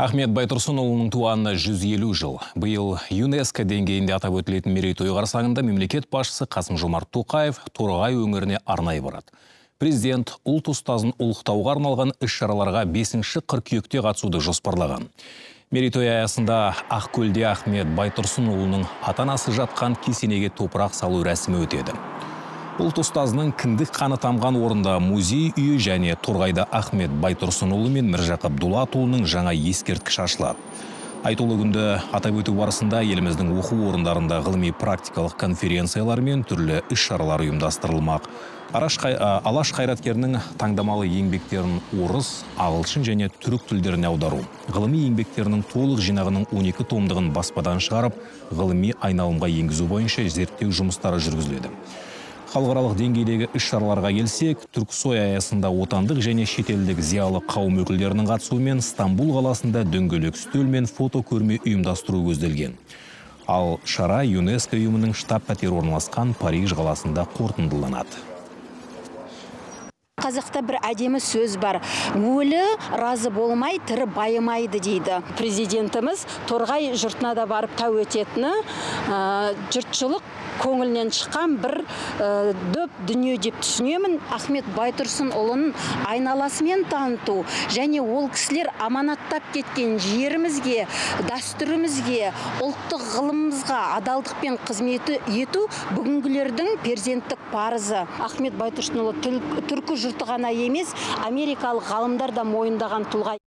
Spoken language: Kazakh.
Ахмет Байтұрсынұлының туғанына 150 жыл. Биыл ЮНЕСКО деңгейінде атап өтілетін мерейтой қарсаңында мемлекет басшысы Қасым-Жомарт Тоқаев Торғай өңіріне арнайы барады. Президент ұлт ұстазын ұлықтауға арналған іс-шараларға 5 қыркүйекте қатысуды жоспарлаған. Мерейтой аясында Ақкөлде Ахмет Байтұрсынұлының ата-анасы жатқан кесенеге топырақ салу рәсімі өтеді. Ұлт ұстазының кіндік қаны тамған орында музей үйі және Торғайда Ахмет Байтұрсынұлы мен Міржақып Дулатұлының жаңа ескерткіш ашылады. Айтулы күнді атап өту барысында еліміздің оқу орындарында ғылыми практикалық конференциялар мен түрлі іс-шаралар ұйымдастырылмақ. Алаш қайраткерінің таңдамалы еңбектерін орыс, ағылшын және түрік тілдеріне аудару. Ғылыми еңбектерінің толық жинағының 12 томдығын баспадан шығарып, ғылыми айналымға енгізу бойынша зерттеу жұмыстары жүргізіледі. Халықаралық деңгейдегі іс-шараларға келсек, Түрксой аясында отандық және шетелдік зиялы қауым өкілдерінің қатысуымен Стамбул қаласында дөңгелек үстел мен фотокөрме ұйымдастыру көзделген. Ал шара ЮНЕСКО ұйымының штаб-пәтері орналасқан Париж қаласында қорытындыланады. Қазақта бір әдемі сөз бар. Өлі разы болмай, тірі байымайды дейді. Президентіміз Торғай жұртына да барып тәу ететіні, жұртшылық көңілінен шыққан бір дөп дүние деп түсінемін. Ахмет Байтұрсынұлын айналасымен таныту және ол кісілер аманаттап кеткен жерімізге, дәстүрімізге, ұлттық ғылымымызға адалдықпен қызметі ету бүгінгілердің перзенттік парызы. Ахмет Байтұрсынұлы түркі жұрты ғана емес, америкалық ғалымдар да мойындаған тұлға.